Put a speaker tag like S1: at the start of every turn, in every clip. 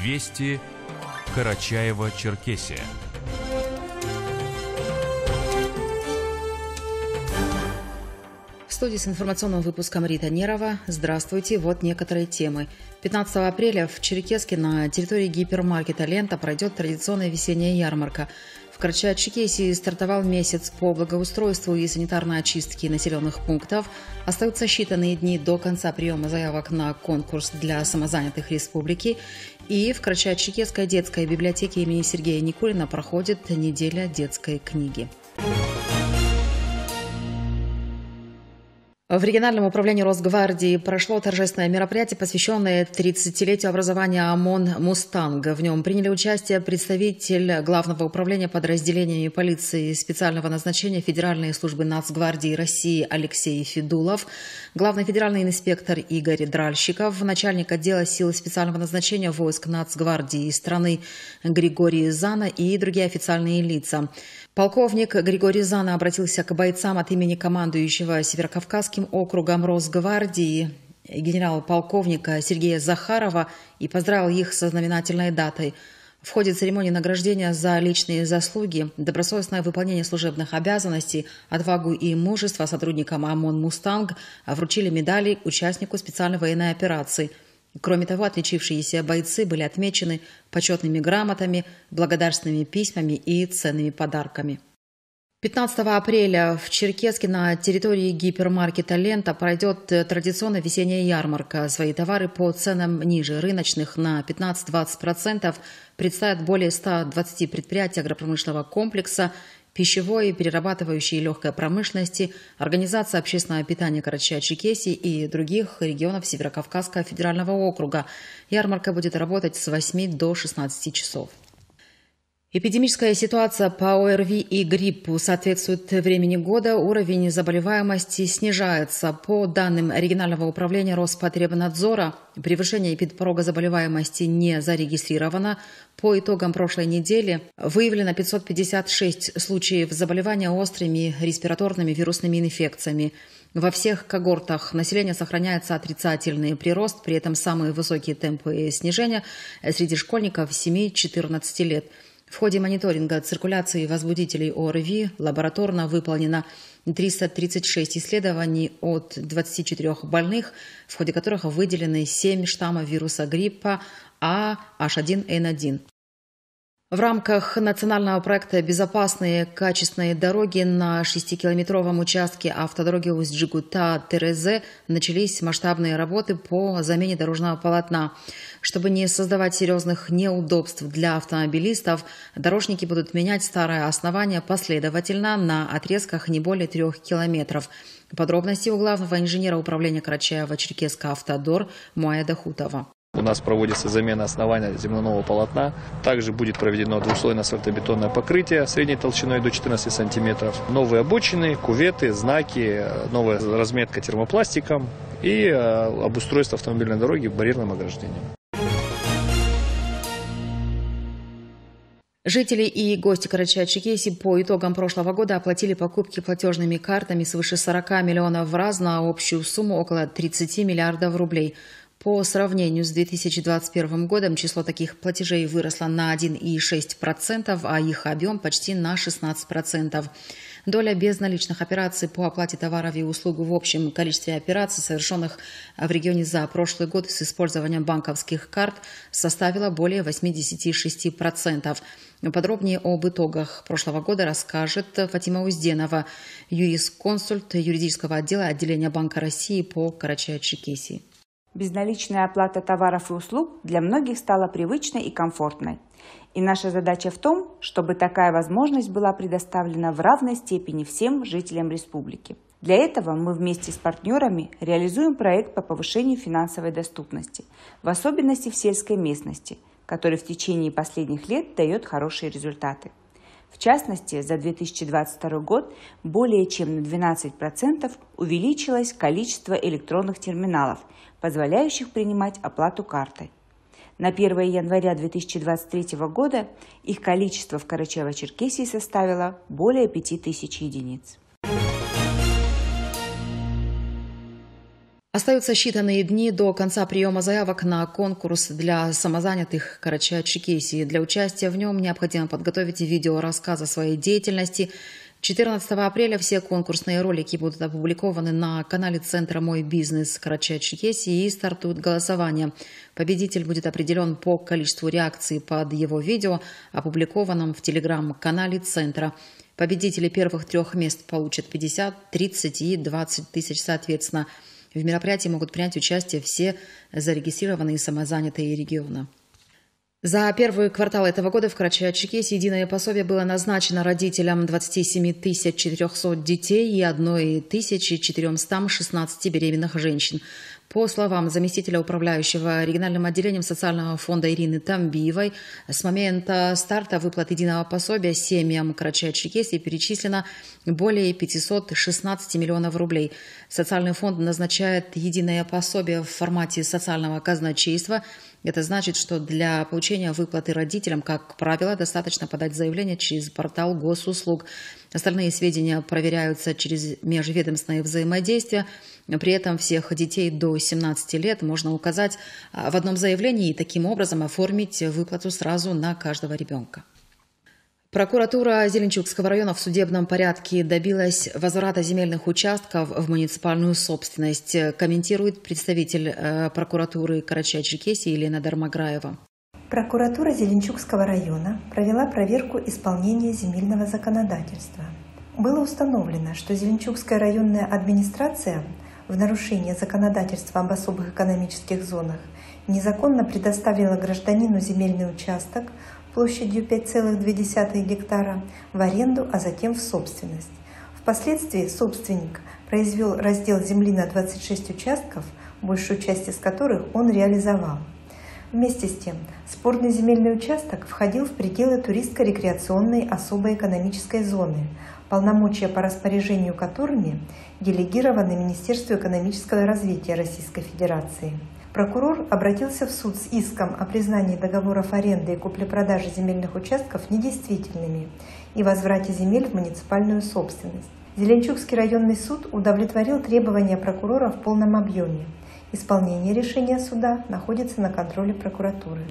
S1: Вести Карачаево-Черкесия.
S2: В студии с информационным выпуском Рита Нерова. Здравствуйте, вот некоторые темы. 15 апреля в Черкесске на территории гипермаркета «Лента» пройдет традиционная весенняя ярмарка. В Карачаево-Черкесии стартовал месяц по благоустройству и санитарной очистке населенных пунктов. Остаются считанные дни до конца приема заявок на конкурс для самозанятых республики. И в Карачаево-Черкесской детской библиотеке имени Сергея Никулина проходит неделя детской книги. В региональном управлении Росгвардии прошло торжественное мероприятие, посвященное 30-летию образования ОМОН «Мустанг». В нем приняли участие представитель Главного управления подразделениями полиции специального назначения Федеральной службы Нацгвардии России Алексей Федулов, главный федеральный инспектор Игорь Дральщиков, начальник отдела сил специального назначения войск Нацгвардии страны Григорий Зана и другие официальные лица. Полковник Григорий Зана обратился к бойцам от имени командующего Северокавказским округом Росгвардии генерал-полковника Сергея Захарова и поздравил их со знаменательной датой. В ходе церемонии награждения за личные заслуги, добросовестное выполнение служебных обязанностей, отвагу и мужество сотрудникам ОМОН «Мустанг» вручили медали участнику специальной военной операции. Кроме того, отличившиеся бойцы были отмечены почетными грамотами, благодарственными письмами и ценными подарками. 15 апреля в Черкесске на территории гипермаркета «Лента» пройдет традиционная весенняя ярмарка. Свои товары по ценам ниже рыночных на 15-20% представят более 120 предприятий агропромышленного комплекса, пищевой, перерабатывающей и легкой промышленности, Организация общественного питания Карачаево-Черкесии и других регионов Северокавказского федерального округа. Ярмарка будет работать с 8 до 16 часов. Эпидемическая ситуация по ОРВИ и гриппу соответствует времени года. Уровень заболеваемости снижается. По данным регионального управления Роспотребнадзора, превышение эпидпорога заболеваемости не зарегистрировано. По итогам прошлой недели выявлено 556 случаев заболевания острыми респираторными вирусными инфекциями. Во всех когортах населения сохраняется отрицательный прирост, при этом самые высокие темпы снижения среди школьников 7-14 лет. В ходе мониторинга циркуляции возбудителей ОРВИ лабораторно выполнено 336 исследований от 24 больных, в ходе которых выделены 7 штаммов вируса гриппа H1N1. В рамках национального проекта «Безопасные качественные дороги» на 6-километровом участке автодороги Усть-Джигута-Терезе начались масштабные работы по замене дорожного полотна. Чтобы не создавать серьезных неудобств для автомобилистов, дорожники будут менять старое основание последовательно на отрезках не более 3 километров. Подробности у главного инженера управления Карачаево-Черкесска «Автодор» Муая Дахутова.
S3: У нас проводится замена основания земляного полотна. Также будет проведено двухслойное асфальтобетонное покрытие средней толщиной до 14 сантиметров. Новые обочины, кюветы, знаки, новая разметка термопластиком и обустройство автомобильной дороги барьерным ограждением.
S2: Жители и гости Карачаево-Черкесии по итогам прошлого года оплатили покупки платежными картами свыше 40 миллионов в раз на общую сумму около 30 миллиардов рублей. По сравнению с 2021 годом число таких платежей выросло на 1,6%, а их объем почти на 16%. Доля безналичных операций по оплате товаров и услуг в общем количестве операций, совершенных в регионе за прошлый год с использованием банковских карт, составила более 86%. Подробнее об итогах прошлого года расскажет Фатима Узденова, юрисконсульт юридического отдела отделения Банка России по Карачаево-Черкесии.
S4: Безналичная оплата товаров и услуг для многих стала привычной и комфортной. И наша задача в том, чтобы такая возможность была предоставлена в равной степени всем жителям республики. Для этого мы вместе с партнерами реализуем проект по повышению финансовой доступности, в особенности в сельской местности, который в течение последних лет дает хорошие результаты. В частности, за 2022 год более чем на 12% увеличилось количество электронных терминалов, позволяющих принимать оплату картой. На 1 января 2023 года их количество в Карачаево-Черкесии составило более 5000 единиц.
S2: Остаются считанные дни до конца приема заявок на конкурс для самозанятых Карачаево-Черкесии. Для участия в нем необходимо подготовить видеорассказ о своей деятельности. 14 апреля все конкурсные ролики будут опубликованы на канале Центра «Мой бизнес» Карачаево-Черкесии и стартует голосование. Победитель будет определен по количеству реакций под его видео, опубликованном в телеграм-канале Центра. Победители первых 3 мест получат 50, 30 и 20 тысяч соответственно. В мероприятии могут принять участие все зарегистрированные самозанятые региона. За первый квартал этого года в Карачаево-Черкесии единое пособие было назначено родителям 27 400 детей и 1416 беременных женщин. По словам заместителя управляющего региональным отделением социального фонда Ирины Тамбиевой, с момента старта выплат единого пособия семьям Карачаево-Черкесии перечислено более 516 миллионов рублей. Социальный фонд назначает единое пособие в формате социального казначейства. Это значит, что для получения выплаты родителям, как правило, достаточно подать заявление через портал госуслуг. Остальные сведения проверяются через межведомственное взаимодействие. При этом всех детей до 17 лет можно указать в одном заявлении и таким образом оформить выплату сразу на каждого ребенка. Прокуратура Зеленчукского района в судебном порядке добилась возврата земельных участков в муниципальную собственность, комментирует представитель прокуратуры Карачаево-Черкесии Елена Дармаграева.
S1: Прокуратура Зеленчукского района провела проверку исполнения земельного законодательства. Было установлено, что Зеленчукская районная администрация в нарушение законодательства об особых экономических зонах незаконно предоставила гражданину земельный участок площадью 5,2 гектара в аренду, а затем в собственность. Впоследствии собственник произвел раздел земли на 26 участков, большую часть из которых он реализовал. Вместе с тем, спорный земельный участок входил в пределы туристско-рекреационной особой экономической зоны, полномочия по распоряжению которыми делегированы Министерству экономического развития Российской Федерации. Прокурор обратился в суд с иском о признании договоров аренды и купли-продажи земельных участков недействительными и возврате земель в муниципальную собственность. Зеленчукский районный суд удовлетворил требования прокурора в полном объеме. Исполнение решения суда находится на контроле прокуратуры.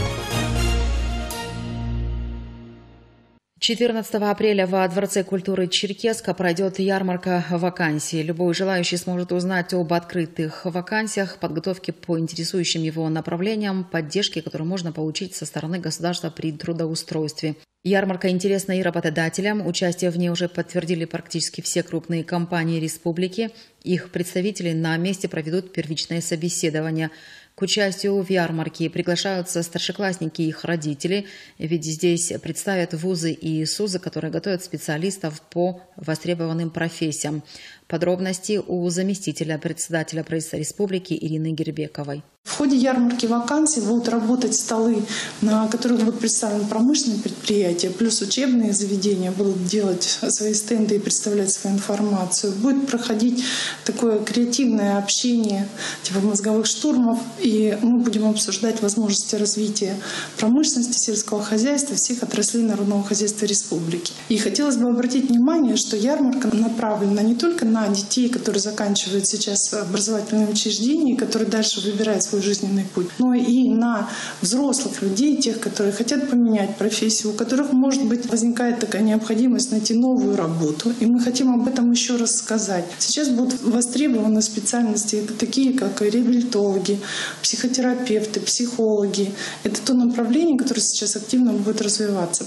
S2: 14 апреля во Дворце культуры Черкесска пройдет ярмарка вакансий. Любой желающий сможет узнать об открытых вакансиях, подготовке по интересующим его направлениям, поддержке, которую можно получить со стороны государства при трудоустройстве. Ярмарка интересна и работодателям. Участие в ней уже подтвердили практически все крупные компании республики. Их представители на месте проведут первичное собеседование. К участию в ярмарке приглашаются старшеклассники и их родители, ведь здесь представят вузы и СУЗы, которые готовят специалистов по востребованным профессиям. Подробности у заместителя председателя правительства республики Ирины Гербековой.
S5: В ходе ярмарки вакансий будут работать столы, на которых будут представлены промышленные предприятия, плюс учебные заведения будут делать свои стенды и представлять свою информацию. Будет проходить такое креативное общение, типа мозговых штурмов, и мы будем обсуждать возможности развития промышленности, сельского хозяйства, всех отраслей народного хозяйства республики. И хотелось бы обратить внимание, что ярмарка направлена не только на детей, которые заканчивают сейчас образовательные учреждения, которые дальше выбирают свой жизненный путь, но и на взрослых людей, тех, которые хотят поменять профессию, у которых, может быть, возникает такая необходимость найти новую работу. И мы хотим об этом еще раз сказать. Сейчас будут востребованы специальности такие, как реабилитологи, психотерапевты, психологи. Это то направление, которое сейчас активно будет развиваться.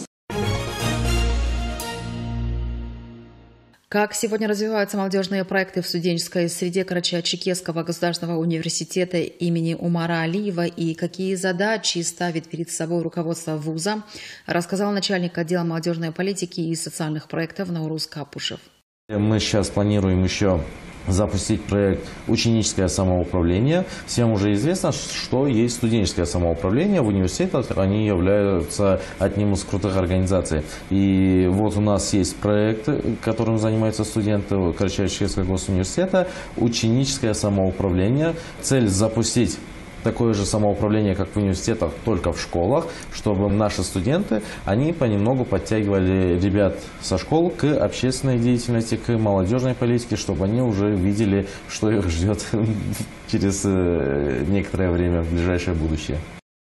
S2: Как сегодня развиваются молодежные проекты в студенческой среде Карачаево-Черкесского государственного университета имени Умара Алиева и какие задачи ставит перед собой руководство вуза, рассказал начальник отдела молодежной политики и социальных проектов Наурус Капушев.
S6: Мы сейчас планируем еще запустить проект «Ученическое самоуправление». Всем уже известно, что есть студенческое самоуправление. В университетах они являются одним из крутых организаций. И вот у нас есть проект, которым занимаются студенты Карачаево-Черкесского госуниверситета «Ученическое самоуправление». Цель запустить такое же самоуправление, как в университетах, только в школах, чтобы наши студенты, они понемногу подтягивали ребят со школ к общественной деятельности, к молодежной политике, чтобы они уже видели, что их ждет через некоторое время в ближайшее будущее.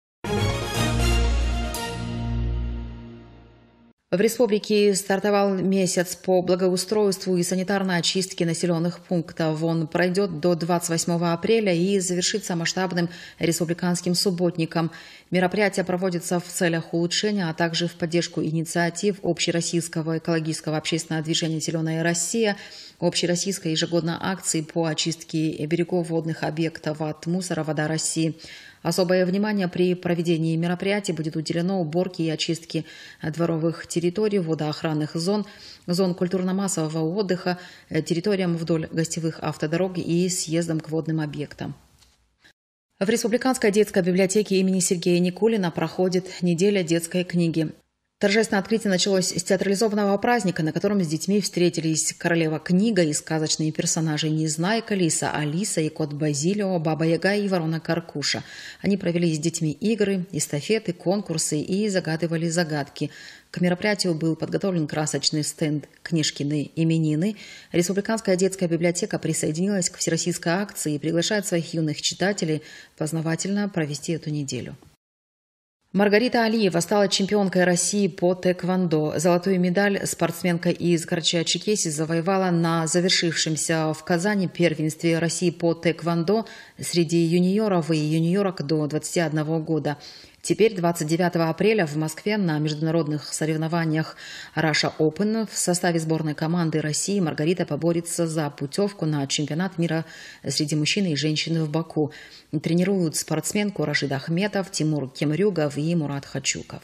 S2: В республике стартовал месяц по благоустройству и санитарной очистке населенных пунктов. Он пройдет до 28 апреля и завершится масштабным республиканским субботником. Мероприятие проводится в целях улучшения, а также в поддержку инициатив Общероссийского экологического общественного движения «Зеленая Россия», Общероссийской ежегодной акции по очистке берегов водных объектов от мусора «Вода России». Особое внимание при проведении мероприятий будет уделено уборке и очистке дворовых территорий, водоохранных зон, зон культурно-массового отдыха, территориям вдоль гостевых автодорог и съездам к водным объектам. В Республиканской детской библиотеке имени Сергея Никулина проходит неделя детской книги. Торжественное открытие началось с театрализованного праздника, на котором с детьми встретились королева книга и сказочные персонажи Незнайка, Лиса Алиса и кот Базилио, Баба Яга и Ворона Каркуша. Они провели с детьми игры, эстафеты, конкурсы и загадывали загадки. К мероприятию был подготовлен красочный стенд «Книжкины именины». Республиканская детская библиотека присоединилась к всероссийской акции и приглашает своих юных читателей познавательно провести эту неделю. Маргарита Алиева стала чемпионкой России по тэквондо. Золотую медаль спортсменка из Карачаево-Черкесии завоевала на завершившемся в Казани первенстве России по тэквондо среди юниоров и юниорок до 21 года. Теперь 29 апреля в Москве на международных соревнованиях Russia Open в составе сборной команды России Маргарита поборется за путевку на чемпионат мира среди мужчин и женщин в Баку. Тренируют спортсменку Рашид Ахметов, Тимур Кемрюгов и Мурат Хачуков.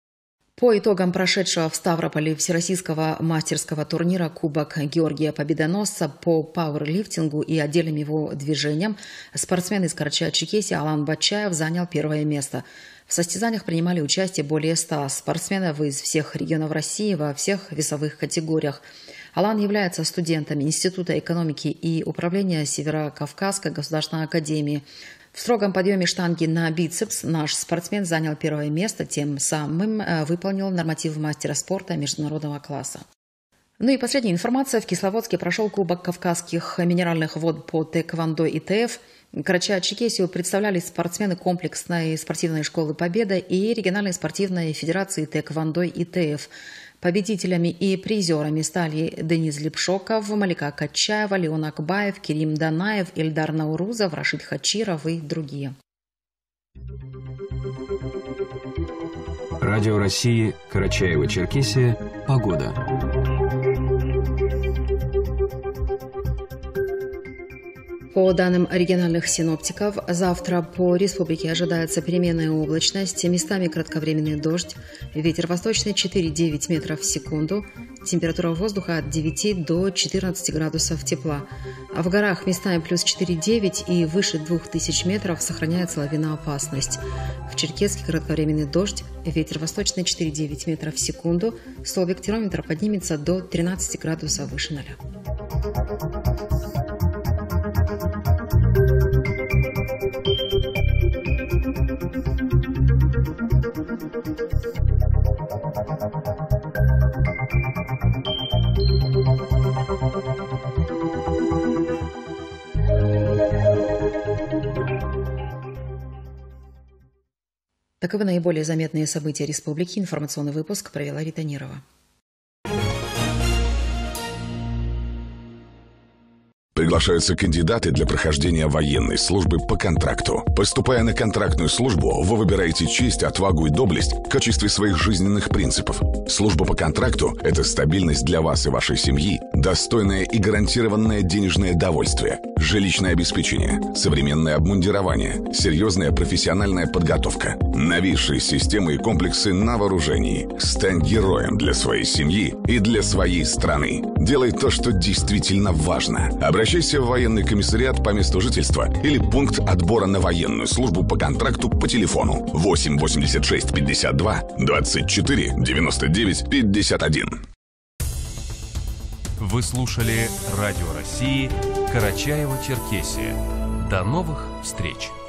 S2: По итогам прошедшего в Ставрополе всероссийского мастерского турнира Кубок Георгия Победоносца по пауэрлифтингу и отдельным его движениям спортсмен из Карачаево-Черкесии Алан Батчаев занял первое место. В состязаниях принимали участие более 100 спортсменов из всех регионов России во всех весовых категориях. Алан является студентом Института экономики и управления Северо-Кавказской государственной академии. В строгом подъеме штанги на бицепс наш спортсмен занял первое место, тем самым выполнил норматив мастера спорта международного класса. Ну и последняя информация. В Кисловодске прошел Кубок Кавказских минеральных вод по тэквондо ИТФ. Карачаево-Черкесию представляли спортсмены комплексной спортивной школы «Победа» и региональной спортивной федерации тэквондо ИТФ. Победителями и призерами стали Денис Лепшоков, Малика Качаева, Леон Акбаев, Керим Данаев, Ильдар Наурузов, Рашид Хачиров и другие.
S7: Радио России, Карачаево-Черкесия, погода.
S2: По данным региональных синоптиков, завтра по республике ожидается переменная облачность, местами кратковременный дождь, ветер восточный 4-9 метров в секунду, температура воздуха от 9 до 14 градусов тепла. А в горах местами плюс 4-9 и выше 2000 метров сохраняется лавиноопасность. В Черкесске кратковременный дождь, ветер восточный 4-9 метров в секунду, столбик термометра поднимется до 13 градусов выше 0. Таковы наиболее заметные события республики. Информационный выпуск провела Рита Нирова.
S8: Приглашаются кандидаты для прохождения военной службы по контракту. Поступая на контрактную службу, вы выбираете честь, отвагу и доблесть в качестве своих жизненных принципов. Служба по контракту – это стабильность для вас и вашей семьи, достойное и гарантированное денежное довольствие, жилищное обеспечение, современное обмундирование, серьезная профессиональная подготовка, новейшие системы и комплексы на вооружении. Стань героем для своей семьи и для своей страны. Делай то, что действительно важно. Обращайся в военный комиссариат по месту жительства или пункт отбора на военную службу по контракту по телефону 8 86 52 24 99 51.
S7: Вы слушали Радио России, Карачаево-Черкесия. До новых встреч!